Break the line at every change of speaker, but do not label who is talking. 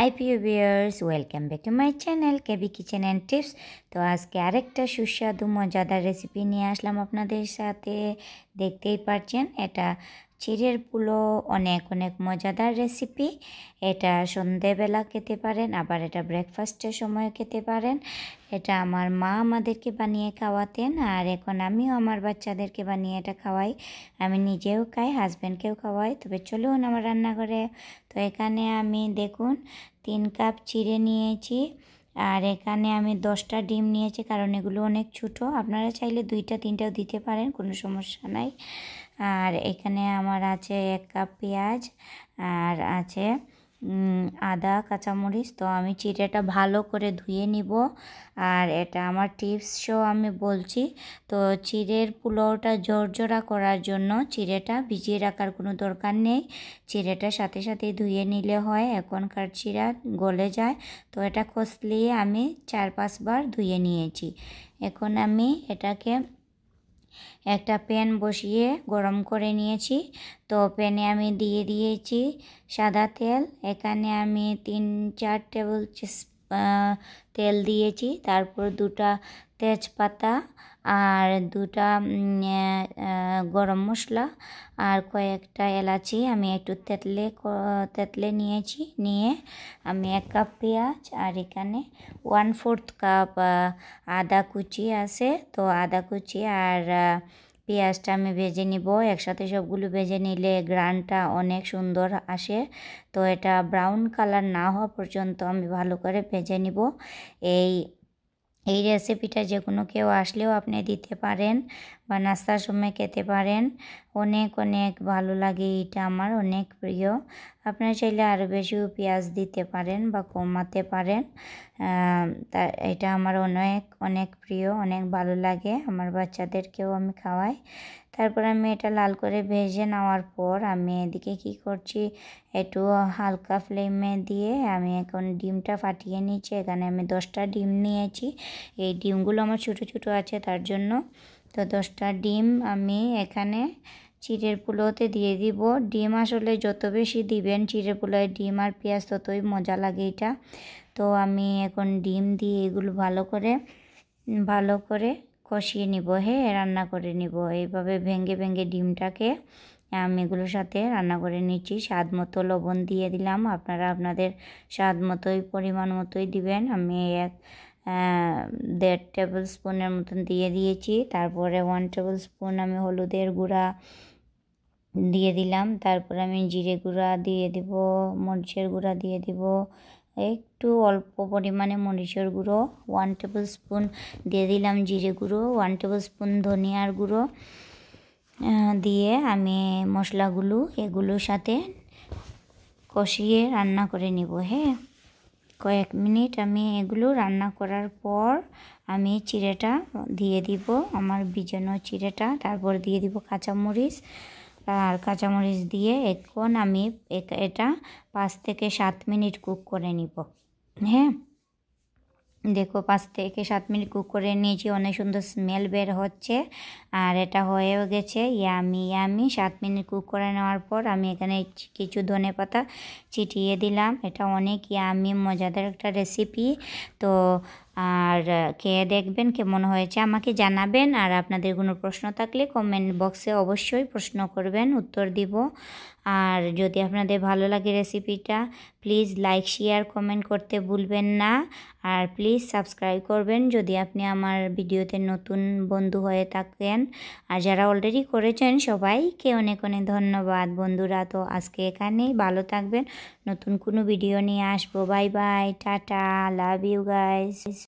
High প্রিয় viewers, welcome back to my channel KB kitchen and tips. তো আজকে আরেকটা সুস্বাদু মজাদার রেসিপি নিয়ে আসলাম আপনাদের সাথে। দেখতেই পাচ্ছেন এটা চিরের পুলো, অনেক অনেক মজাদার রেসিপি। এটা সন্ধেবেলা খেতে পারেন, আবার এটা ব্রেকফাস্টের সময় খেতে পারেন। এটা আমার মা আমাদেরকে বানিয়ে খাওয়াতেন, আর এখন আমিও আমার বাচ্চাদেরকে বানিয়ে এটা খাওয়াই। আমি নিজেও খাই, হাজব্যান্ডকেও খাওয়াই। তবে চলুন আমার রান্নাঘরে। তো এখানে আমি দেখুন 3 কাপ চিড়ে নিয়েছি, আর এখানে আমি 10টা ডিম নিয়েছি, কারণ এগুলো অনেক ছোটো। আপনারা চাইলে 2টা 3টাও দিতে পারেন, কোনো সমস্যা নাই। আর এখানে আমার আছে 1 কাপ পেঁয়াজ, আর আছে আদা, কাঁচামরিচ। তো আমি চিড়েটা ভালো করে ধুয়ে নিব, আর এটা আমার টিপসও আমি বলছি। তো চিড়ের পোলাওটা ঝরঝরা করার জন্য চিড়েটা ভিজিয়ে রাখার কোনো দরকার নেই, চিড়েটা সাথে সাথে ধুয়ে নিলে হয়। এখনকার চিড়া গলে যায়, তো এটা কষলিয়ে আমি 4-5 বার ধুয়ে নিয়েছি। এখন আমি এটাকে একটা প্যান বসিয়ে গরম করে নিয়েছি। তো প্যানে আমি দিয়ে দিয়েছি সাদা তেল। এখানে আমি 3-4 টেবিল তেল দিয়েছি। তারপর 2টা তেজপাতা, আর 2টা গরম মশলা, আর কয়েকটা এলাচি আমি একটু তেতলে নিয়েছি। নিয়ে আমি 1 কাপ পেঁয়াজ, আর এখানে 1/4 কাপ আদা কুচি আছে। তো আদা কুচি আর পেঁয়াজটা আমি ভেজে নিব একসাথে। সবগুলো ভেজে নিলে গ্রানটা অনেক সুন্দর আসে। তো এটা ব্রাউন কালার না হওয়া পর্যন্ত আমি ভালো করে ভেজে নিব। এই রেসিপিটা যে কোনো কেউ আসলেও আপনি দিতে পারেন, বা নাস্তার সময় খেতে পারেন। অনেক অনেক ভালো লাগে, এটা আমার অনেক প্রিয়। আপনারা চাইলে আরও বেশিও পেঁয়াজ দিতে পারেন বা কমাতে পারেন। এটা আমার অনেক অনেক প্রিয়, অনেক ভালো লাগে। আমার বাচ্চাদেরকেও আমি খাওয়াই। তারপর আমি এটা লাল করে ভেজে নেওয়ার পর আমি এদিকে কি করছি, একটু হালকা ফ্লেমে দিয়ে আমি এখন ডিমটা ফাটিয়ে নিচ্ছি। এখানে আমি 10টা ডিম নিয়েছি। এই ডিমগুলো আমার ছোটো ছোটো আছে তার জন্য। তো 10টা ডিম আমি এখানে চিড়ের পোলাওতে দিয়ে দিব। ডিম আসলে যত বেশি দিবেন চিড়ের পোলাওয়ে, ডিম আর পেঁয়াজ ততই মজা লাগে এটা। তো আমি এখন ডিম দিয়ে এগুলো ভালো করে কষিয়ে নিব, রান্না করে নিব। এইভাবে ভেঙে ভেঙে ডিমটাকে আমি এগুলোর সাথে রান্না করে নিচ্ছি। স্বাদ মতো লবণ দিয়ে দিলাম, আপনারা আপনাদের স্বাদ মতোই পরিমাণ মতোই দিবেন। আমি 1.5 টেবিল স্পুনের মতন দিয়ে দিয়েছি। তারপরে 1 টেবিল স্পুন আমি হলুদের গুঁড়া দিয়ে দিলাম। তারপরে আমি জিরে গুঁড়া দিয়ে দিব, মরিচের গুঁড়া দিয়ে দিব, একটু অল্প পরিমাণে মরিচের গুঁড়ো 1 টেবিল স্পুন দিয়ে দিলাম, জিরে গুঁড়ো 1 টেবিল স্পুন, ধনিয়ার গুঁড়ো দিয়ে আমি মশলাগুলো এগুলোর সাথে কষিয়ে রান্না করে নিব। কয়েক মিনিট আমি এগুলো রান্না করার পর আমি চিড়েটা দিয়ে দিব, আমার ভিজানো চিড়েটা। তারপর দিয়ে দিব কাঁচামরিচ, আর কাঁচামরিচ দিয়ে এখন আমি এটা 5 থেকে 7 মিনিট কুক করে নিব। দেখো 5 থেকে 7 মিনিট কুক করে নিয়েছি, অনেক সুন্দর স্মেল বের হচ্ছে, আর এটা হয়েও গেছে। ইয়ামি 7 মিনিট কুক করে নেওয়ার পর আমি এখানে কিছু ধনেপাতা ছিটিয়ে দিলাম। এটা অনেক ইয়ামি মজাদার একটা রেসিপি। তো আর খেয়ে দেখবেন কেমন হয়েছে, আমাকে জানাবেন। আর আপনাদের কোনো প্রশ্ন থাকলে কমেন্ট বক্সে অবশ্যই প্রশ্ন করবেন, উত্তর দিব। আর যদি আপনাদের ভালো লাগে রেসিপিটা, প্লিজ লাইক শেয়ার কমেন্ট করতে ভুলবেন না। আর প্লিজ সাবস্ক্রাইব করবেন যদি আপনি আমার ভিডিওতে নতুন বন্ধু হয়ে থাকেন। আর যারা অলরেডি করেছেন সবাইকে অনেক অনেক ধন্যবাদ বন্ধুরা। তো আজকে এখানেই, ভালো থাকবেন, নতুন কোনো ভিডিও নিয়ে আসবো। বাই বাই, টাটা, লাভ ইউ গাইস।